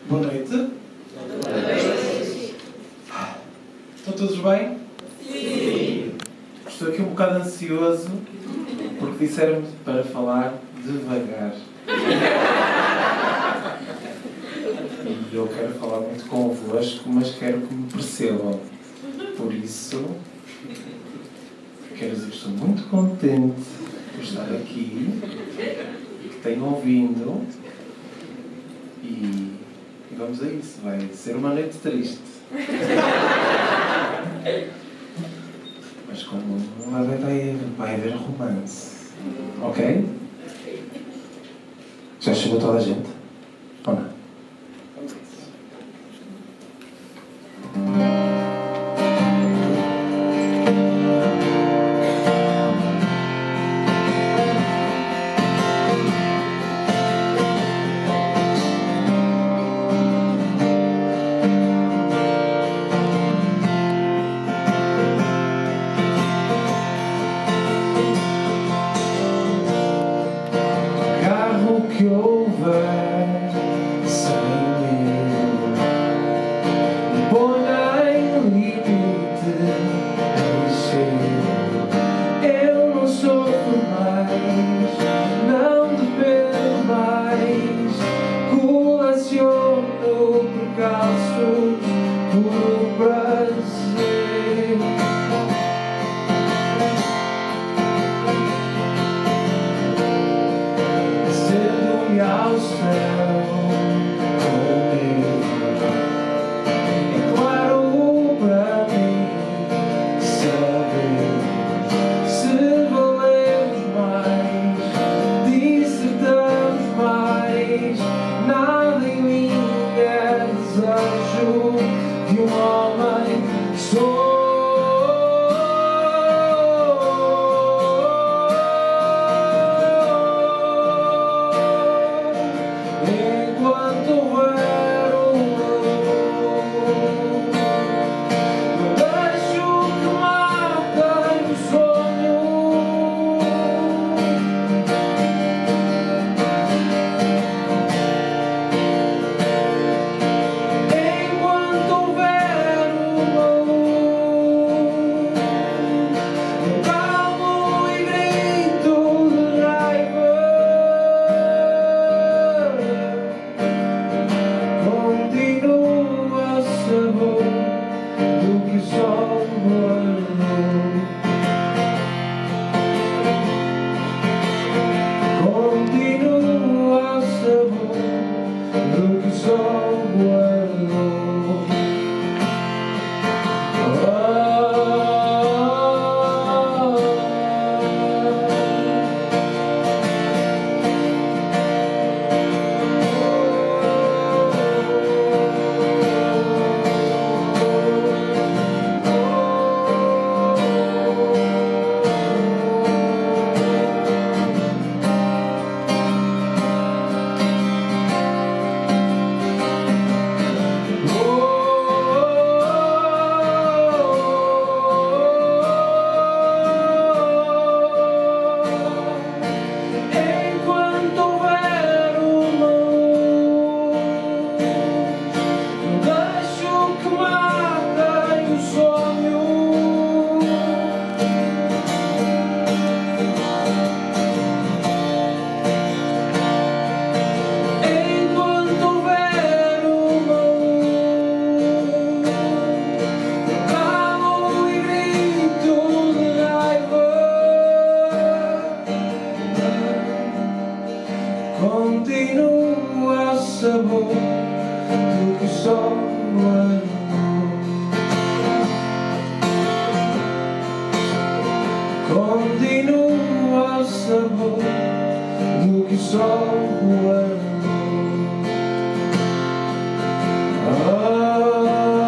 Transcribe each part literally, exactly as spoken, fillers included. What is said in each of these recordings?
Boa noite. Boa noite. Estão todos bem? Sim. Estou aqui um bocado ansioso porque disseram-me para falar devagar. E eu quero falar muito convosco, mas quero que me percebam. Por isso, quero dizer que estou muito contente por estar aqui, que tenham ouvido e, e vamos a isso. Vai ser uma noite triste. Mas como vai, vai, vai haver romance. Ok? Já chegou toda a gente? Ou não? Que houver sem medo, ponha em limite ligeiro. Eu não sofro mais, não dependo mais, coleciono percalços por prazer. Ao céu comigo, é claro para mim saber se valemos mais, dissertamos mais. Nada em mim é desejo de um homem só. Continua o sabor do que só o amor. Continua o sabor do que só o amor. Ah.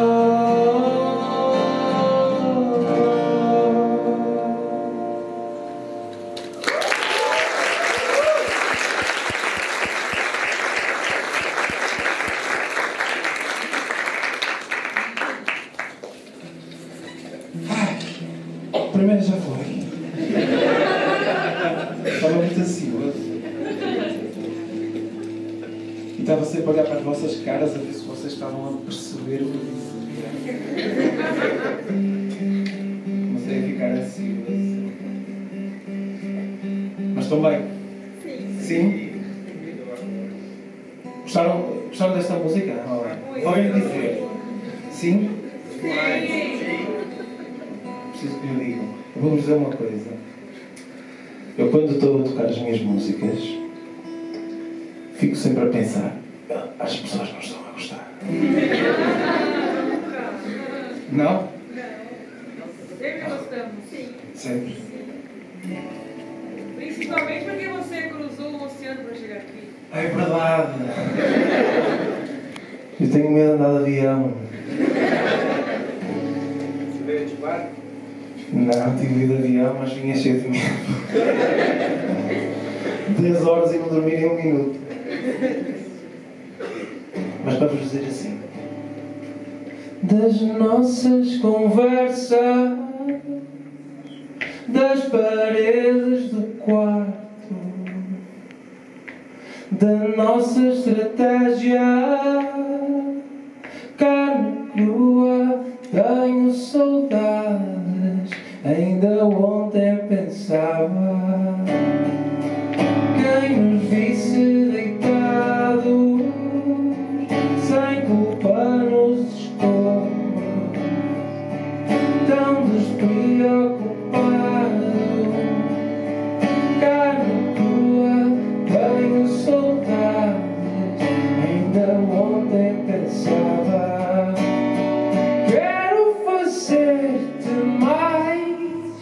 A primeira já foi. Estava muito ansioso. E estava estava sempre a olhar para as vossas caras a ver se vocês estavam a perceber o que eu dizia. Comecei a ficar assim. Mas estão bem? Sim? Sim? Gostaram, gostaram desta música? Podem dizer? Sim? Sim? Preciso que me digam. Eu vou-vos dizer uma coisa. Eu, quando estou a tocar as minhas músicas, fico sempre a pensar: as pessoas não estão a gostar. Não? Sempre gostamos. Sim. Sempre. Principalmente porque você cruzou o oceano para chegar aqui. É verdade. Eu tenho medo de andar de avião. Você veio de barco? Não, tive de avião, mas vinha cheio de medo. dez horas e não dormi nem um minuto. Mas para vos dizer assim: das nossas conversas, das paredes do quarto, da nossa estratégia, carne crua, tenho saudades. Ainda ontem pensava, quem nos visse deitados, sem culpa nos escombros, tão despreocupados, carne crua, tenho saudades. Ainda ontem pensava, quero fazer-te mais,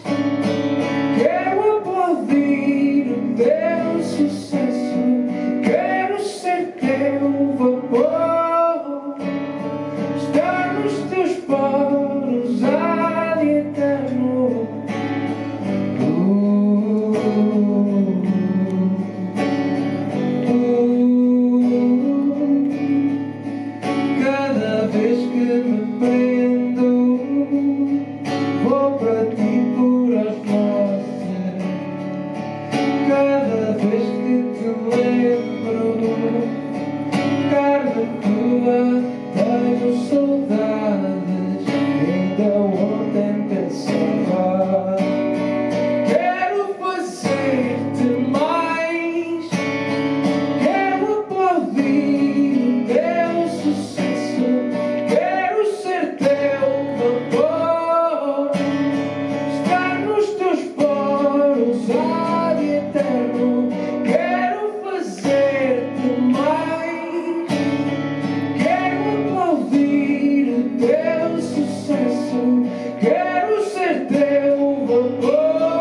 quero aplaudir o teu sucesso, quero ser teu vapor, estar nos teus poros ad eterno. Uh, uh, cada vez que me prendo, vou para ti por osmose. Cada vez que te lembro, carne crua, tenho saudades. Ainda ontem pensava, quero fazer-te mais, quero aplaudir o teu sucesso, quero ser teu vapor, estar nos teus poros ad eterno. Quero fazer-te mais, quero aplaudir o teu sucesso, quero ser teu vapor.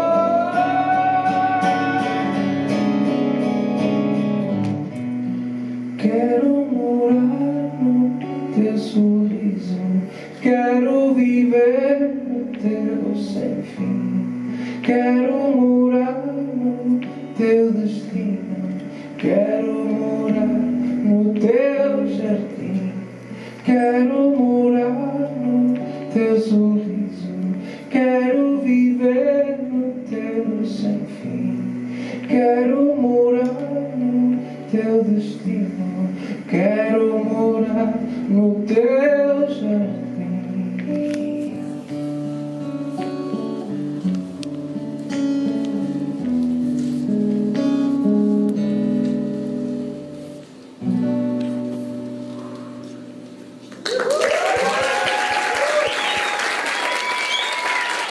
Quero morar no teu sorriso, quero viver no teu sem fim, quero morar no teu destino, quero morar no teu jardim, quero morar no teu sorriso, quero viver no teu sem fim, quero morar no teu destino, quero morar no teu